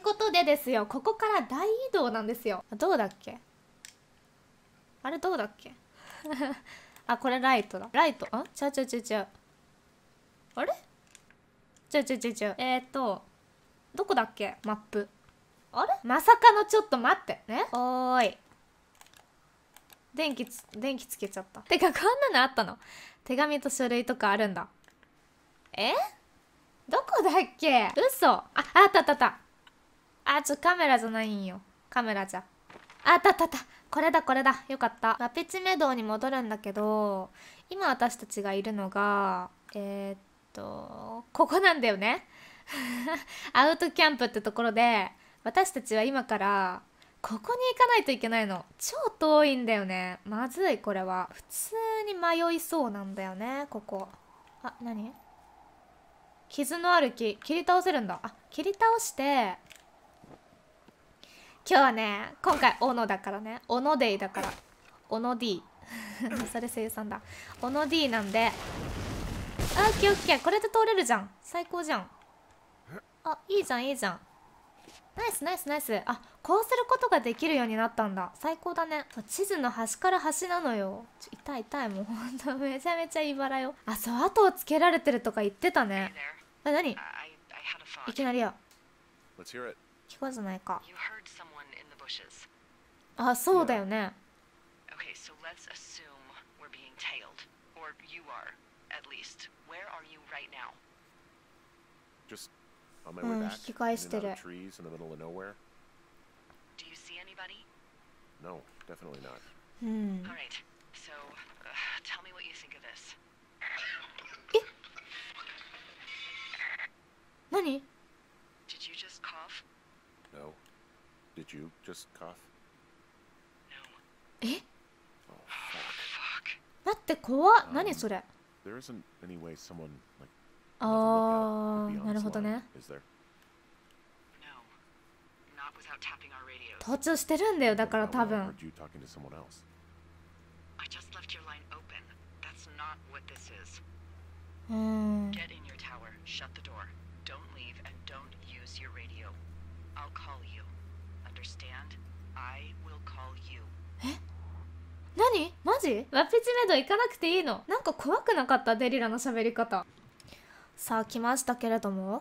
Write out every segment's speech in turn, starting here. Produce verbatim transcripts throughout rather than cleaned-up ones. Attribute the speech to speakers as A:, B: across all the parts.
A: ことでですよ、ここから大移動なんですよ。どうだっけ、あれどうだっけあ、これライトだ。ライト、あ、ちゃうちゃうちゃうちゃう。あれちゃうちゃうちゃうちゃう。えーっとどこだっけ、マップ。あれ、まさかの、ちょっと待ってね。おーい、電気つ電気つけちゃった。てかこんなのあったの。手紙と書類とかあるんだ。え、どこだっけ、嘘。あ、あったあったあった。あ、ちょ、カメラじゃないんよ。カメラじゃ。あったあったあった。これだこれだ。よかった。ラペチメ道に戻るんだけど、今私たちがいるのが、えー、っと、ここなんだよね。アウトキャンプってところで、私たちは今から、ここに行かないといけないの。超遠いんだよね。まずい、これは。普通に迷いそうなんだよね、ここ。あ、何？傷のある木、切り倒せるんだ。あ、切り倒して、今日はね、今回オノだからね、オノデイだから、オノ D それ声優さんだ。オノ D なんで、あ、オッケーオッケー、これで通れるじゃん。最高じゃん。あ、いいじゃんいいじゃん。ナイスナイスナイス。あ、こうすることができるようになったんだ。最高だね。地図の端から端なのよ。ちょ、痛い痛い、もうほんとめちゃめちゃいばらよ。あ、そう、後をつけられてるとか言ってたね。え、何？いきなりや。聞こえじゃないか。あ、そうだよね。うん、引き返してる。うん。え？何？え？待って、怖っ。何それ。あー、なるほどね。盗聴してるんだよ、だから多分。うん。え？何？マジ？ラピチメド行かなくていいの？なんか怖くなかった？デリラの喋り方。さあ来ましたけれども、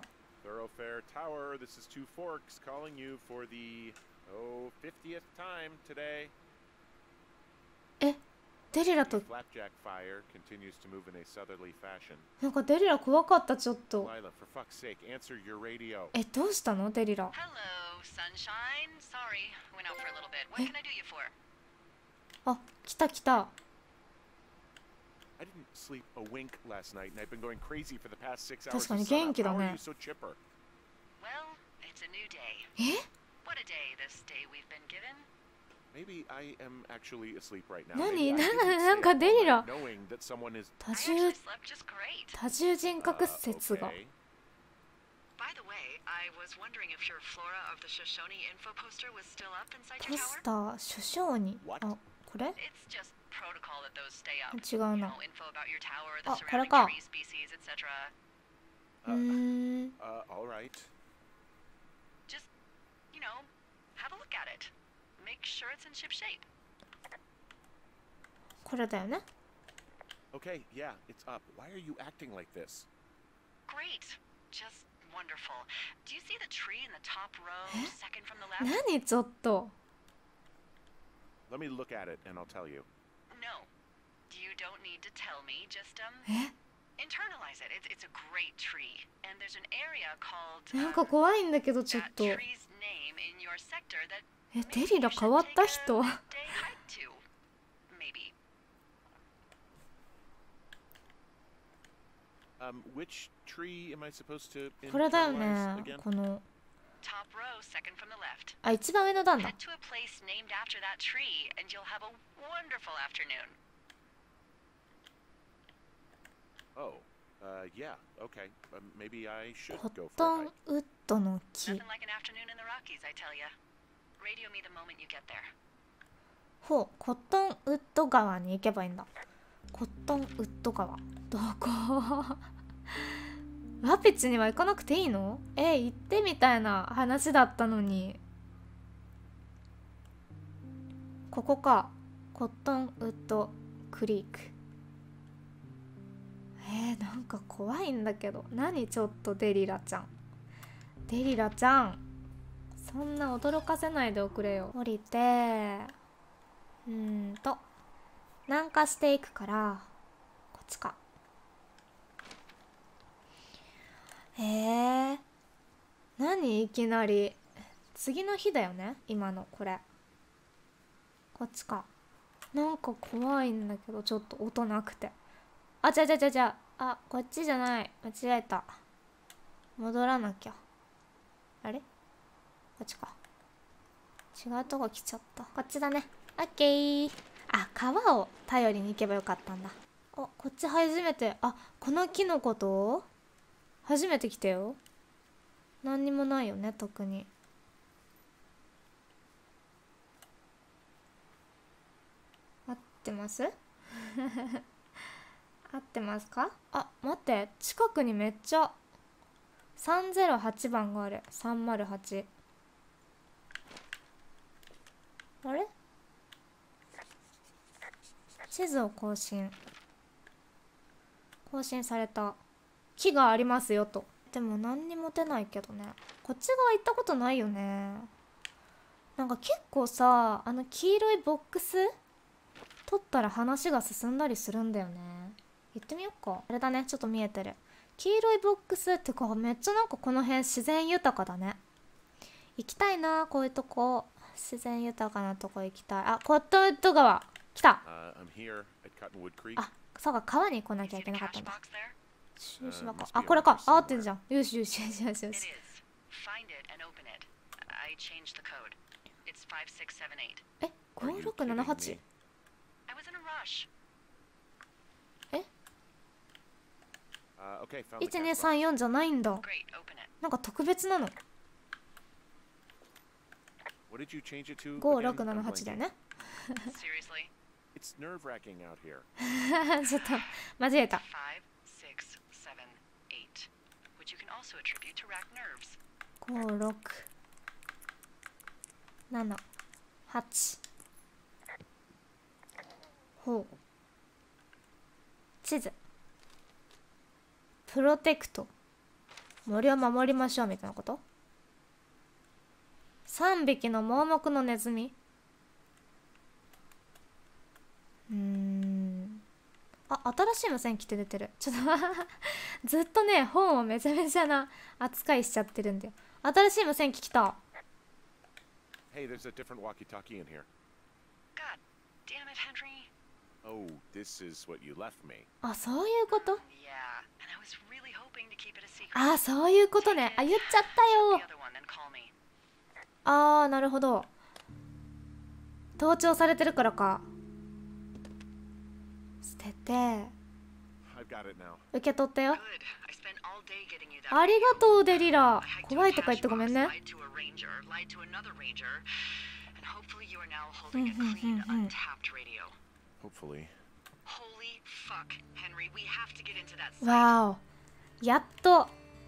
A: え、デリラとなんかデリラ怖かった。ちょっと。え、どうしたのデリラ。え、あ、来た来た。確かに元気だね。え？何？なんかデリラ多重多重人格説が。ポスター、首相に。あ、これ？違うな。あ、これか。うーん。これだよね。え？何ちょっと。え？なんか怖いんだけどちょっと。え、デリラ変わった人？これだよね。このあ、一番上の段だ。コットンウッドの木。ほう、コットンウッド川に行けばいいんだ。コットンウッド川。どこ？ ラピッチには行かなくていいの？え行ってみたいな話だったのに。ここか。コットンウッドクリーク。えー、なんか怖いんだけど。何ちょっとデリラちゃん。デリラちゃん。そんな驚かせないでおくれよ。降りて、うーんと、南下していくから、こっちか。えー、何いきなり。次の日だよね今のこれ。こっちか。なんか怖いんだけど、ちょっと音なくて。あ、じゃじゃじゃじゃあ、こっちじゃない。間違えた。戻らなきゃ。あれこっちか。違うとこ来ちゃった。こっちだね。オッケー。あ、川を頼りに行けばよかったんだ。あ、こっち初めて。あ、この木のこと初めて来たよ。何にもないよね、特に。合ってます合ってますか？あ、待って。近くにめっちゃさんぜろはちばんがある。さんまるはち。あれ？地図を更新。更新された。木がありますよと。でも何にも出ないけどね。こっち側行ったことないよね。なんか結構さ、あの黄色いボックス取ったら話が進んだりするんだよね。行ってみよっか。あれだね、ちょっと見えてる。黄色いボックスってか、めっちゃなんかこの辺自然豊かだね。行きたいな、こういうとこ。自然豊かなとこ行きたい。あ、コットンウッド川来た。あ、そうか、川に来なきゃいけなかったんだ。収支箱。あ、これか。あ、合ってんじゃん。よしよしよしよしよし。え、ごろくななはち。え、いちにさんよんじゃないんだ。なんか特別なの。ごろくななはちだよね。ちょっと間違えた。ごろくななはち。ほう。地図。プロテクト。森を守りましょうみたいなこと？さんびきの盲目のネズミ。うーん。あ、新しい無線機って出てる。ちょっとずっとね、本をめちゃめちゃな扱いしちゃってるんだよ。新しい無線機来た。
B: Hey, there's a different walkie-talkie in here.
C: God damn it, Henry.
B: Oh, this is what you left me.
A: あ、そういうこと？
C: Yeah, and I was really hoping to keep it a secret.
A: あ、そういうことね。あ、言っちゃったよ。あー、なるほど。盗聴されてるからか。捨てて受け取ったよ。ありがとうデリラ。怖いとか言ってごめんね。うんうんうんうん。わお、やっと。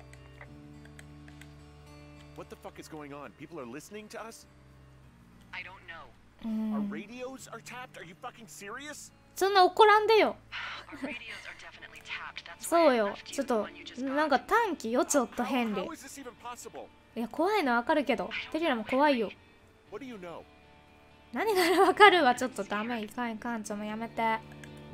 B: What the fuck is going on? People are listening to us?
C: I don't know.
B: Our radios are tapped? Are you fucking serious?
A: そんな怒らんでよ。
C: Our radios are definitely tapped. That's
A: そう
C: why I
A: よ。
C: left
A: ちょ
C: you
A: っ
C: the
A: と
C: one you just
A: なんか
C: got.
A: 短期よちょっとヘンリ
B: How
A: ー。
B: is this even possible?
A: いや怖いのわかるけどデリラも怖いよ。
B: What do you know?
A: 何ならわかるわ。ちょっとダメ。いかんいかん。ちょもうやめて。
C: None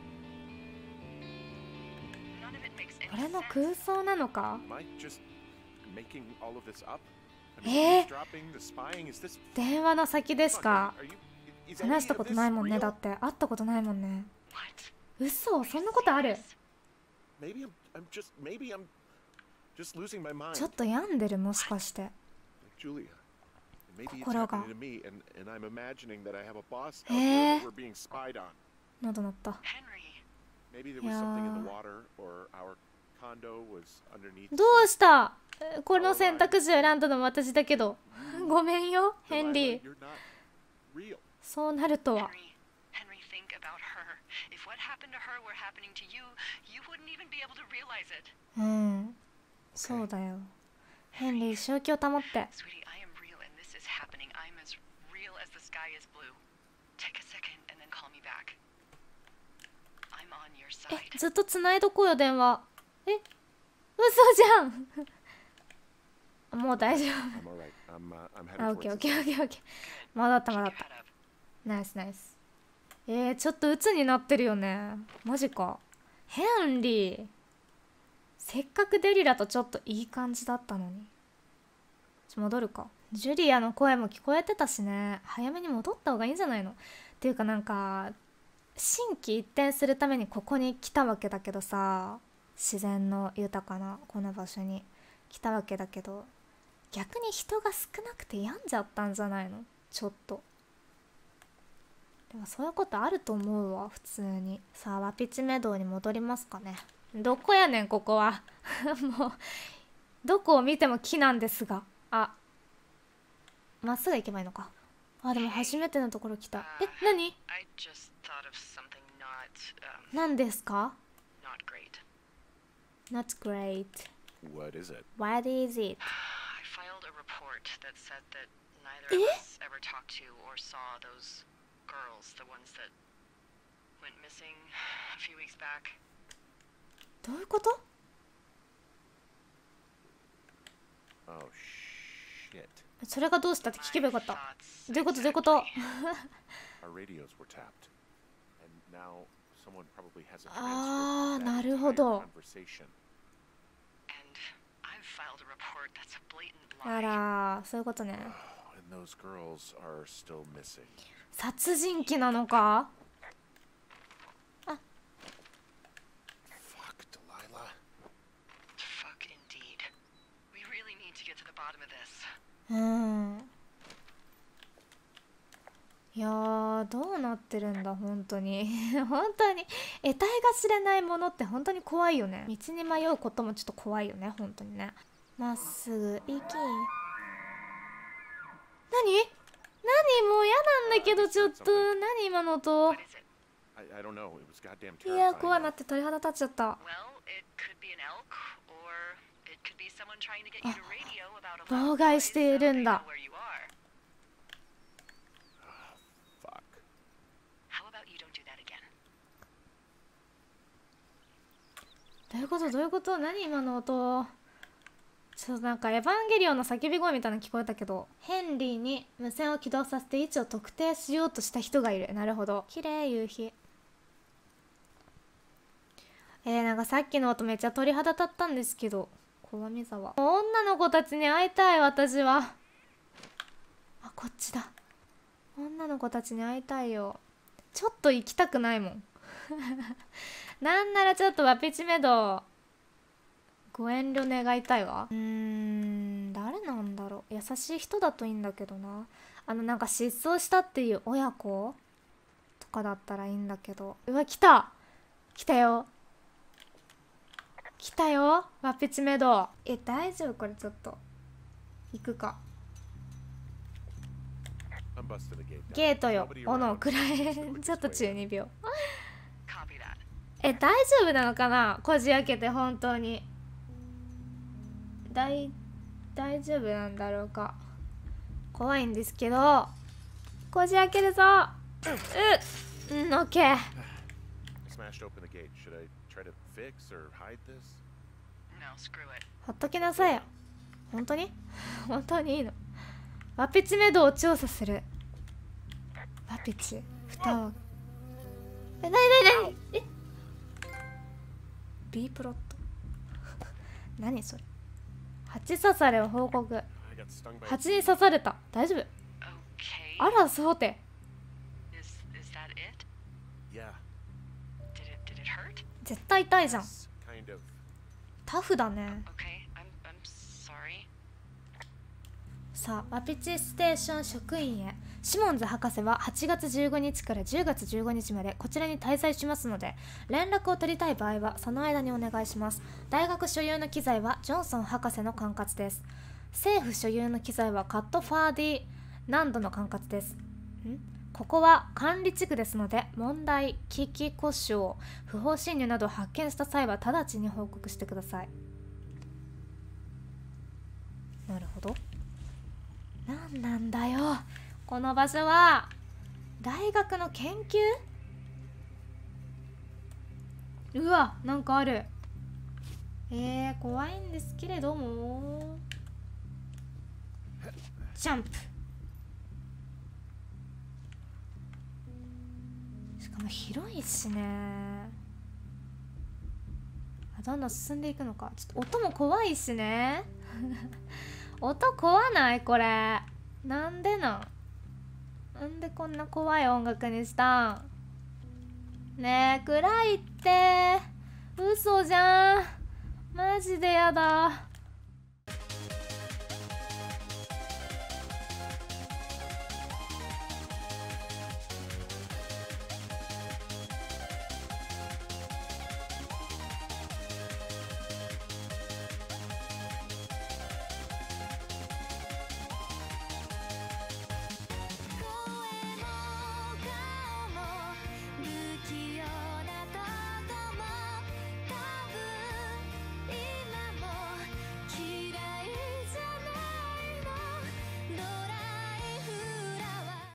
C: of it makes any
A: これの
C: sense.
A: 空想なのか？
B: Am I just making all of this up? I
A: え
B: mean, eavesdropping, the spying, is this
A: 電話の先です
B: fuck?
A: か？
B: Are you, is
A: 話した
B: any
A: こ
B: of
A: と
B: this
A: ないもんね。
B: real?
A: だって会ったことないもんね。
C: What?
A: 嘘？そんなことある？
B: Maybe I'm, I'm just, maybe I'm just losing my mind.
A: ちょっと病んでるもしかして。
B: Like Julia. Maybe it's
A: 心が。
B: happening to me, and, and I'm imagining that I have a boss out
A: え
B: there that we're being spied on.
A: 喉鳴った。
C: Henry.
B: Maybe there was something in the
A: Yeah.
B: water, or our condo was underneath.
A: どうした？この選択肢を選んだのも私だけど。ごめんよヘンリー。
B: You're not real.
A: そうなるとは。
C: Henry, Henry, think about her. If what happened to her were happening to you, you wouldn't even be able to realize it.
A: うん。 そうだよ。ヘンリー、正気を保って。
C: Sweetie, I am real and this is happening. I'm as real as the sky is blue. Take a second and then call me back. I'm on your
A: え、
C: side.
A: ずっとつないどこうよ、電話。え、嘘じゃん。もう大丈夫。
B: I'm all right. I'm, uh, I'm
A: あ、
B: headed
A: オッケーオッ
B: towards
A: ケ
B: the
A: ーオッケーオッケー。戻った戻っ
C: Keep
A: た。
C: your head up.
A: ナイスナイス。えー、ちょっと鬱になってるよね。マジか。ヘンリー、せっかくデリラとちょっといい感じだったのに。ちょ戻るか。ジュリアの声も聞こえてたしね。早めに戻った方がいいんじゃないの。っていうかなんか心機一転するためにここに来たわけだけどさ、自然の豊かなこの場所に来たわけだけど、逆に人が少なくて病んじゃったんじゃないの。ちょっとでもそういうことあると思うわ、普通に。さあ、ワピチメ道に戻りますかね。どこやねんここは。もうどこを見ても木なんですが。あ、まっすぐ行けばいいのか。あ、でも初めてのところ来た。え、何？
C: I just thought of something not, um,
A: 何ですか？
C: not great.
A: Not great.
B: What is it?
A: What is it?
C: I filed a report that said that neither of us ever talked to or saw those girls, the ones that went missing a few weeks back.
A: どういうこと？
B: Oh, shit.
A: それがどうしたって聞けばよかった。
C: My
A: どういうこと
C: thoughts
A: どういうこと？
C: exactly.
B: Our radios were tapped. And now someone probably has a
A: Ah,
B: transcript of that
A: なるほど。
B: entire conversation.
C: And I've filed a report that's a blatant
A: あ
C: lie.
A: ら、そういうことね。
B: And those girls are still missing.
A: 殺人鬼なのか？
B: Fuck, Delilah.
C: Fuck indeed. We really need to get to the bottom of this.
A: うん。いやー、どうなってるんだ本当に。本当に得体が知れないものって本当に怖いよね。道に迷うこともちょっと怖いよね、本当にね。まっすぐ行き。何？何？もう嫌なんだけど、ちょっと何今の音。
C: What is it?
B: I, I don't know. It was goddamn
A: いや
B: terrifying.
A: 怖い、待って、鳥肌立っちゃった。
C: Well, it could be an elk, or it could be someone trying to get you to radio about a loud
A: 妨害してい
C: noise so
A: る
C: they
A: ん
C: know
A: だ。
C: where you are.
B: Fuck.
C: How about you don't do that again?
A: どういうことどういうこと？何今の音。ちょっとなんかエヴァンゲリオンの叫び声みたいなの聞こえたけど、ヘンリーに無線を起動させて位置を特定しようとした人がいる。なるほど。綺麗夕日。えー、なんかさっきの音めっちゃ鳥肌立ったんですけど、小網沢。女の子たちに会いたい私は。あ、こっちだ。女の子たちに会いたいよ。ちょっと行きたくないもん。なんならちょっとワピチメドご遠慮願いたいわ。うーん、誰なんだろう。優しい人だといいんだけどな。あのなんか失踪したっていう親子とかだったらいいんだけど。うわ、来た来たよ来たよワピチメド。え、大丈夫？これちょっと行くか。
B: I'm busting the gate down.
A: ゲートよ
B: Nobody
A: 斧
B: around.
A: くらえ
B: Just do it
A: ちょっと
B: this
A: 中
B: way.
A: 二病。
C: Copy that.
A: え、大丈夫なのかな、こじ開けて。本当に大大丈夫なんだろうか。怖いんですけど、こじ開けるぞ。うっ、うん、オッケー。
B: I smashed open the gate. Should I try to fix or hide this?
C: No, screw it.
A: ほっときなさいよ。本当に本当にいいの。ワピチメドを調査する。ワピチ蓋を。え、なになになに。え B プロット何それ。蜂刺されを報告。
B: I got stung by a
A: 蜂に
B: bee.
A: 刺された。大丈夫？
C: Okay.
A: あらそうて。
C: Is is that it?
B: Yeah.
C: Did it did it hurt?
A: 絶対痛いじゃん。
B: Yes, kind of.
A: タフだね。
C: Okay, I'm I'm sorry.
A: さあ、ワピチステーション職員へ。シモンズ博士ははちがつじゅうごにちからじゅうがつじゅうごにちまでこちらに滞在しますので、連絡を取りたい場合はその間にお願いします。大学所有の機材はジョンソン博士の管轄です。政府所有の機材はカットファーディ難度の管轄です。んここは管理地区ですので、問題、機器故障、不法侵入などを発見した際は直ちに報告してください。 なるほど。なんなんだよこの場所は。大学の研究。うわ、なんかある。えー、怖いんですけれども。ジャンプ。しかも広いしね。あ、どんどん進んでいくのか。ちょっと音も怖いしね。音怖ないこれ。なんでなんなんでこんな怖い音楽にしたん。ねえ、暗いって。嘘じゃん。マジでやだ。